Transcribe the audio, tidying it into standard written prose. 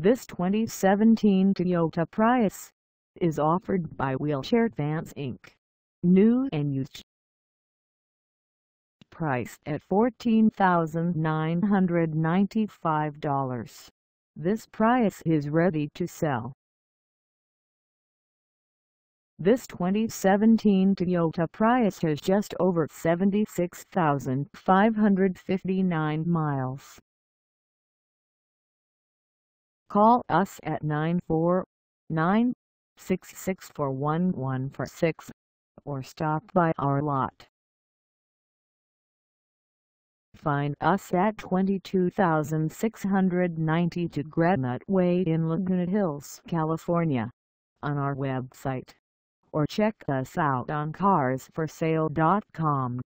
This 2017 Toyota Prius is offered by Wheelchair Vans Inc. New and used. Priced at $14,995. This Prius is ready to sell. This 2017 Toyota Prius has just over 76,559 miles. Call us at 949-664-1146 or stop by our lot. Find us at 22692 Granite Way in Laguna Hills, California, on our website, or check us out on carsforsale.com.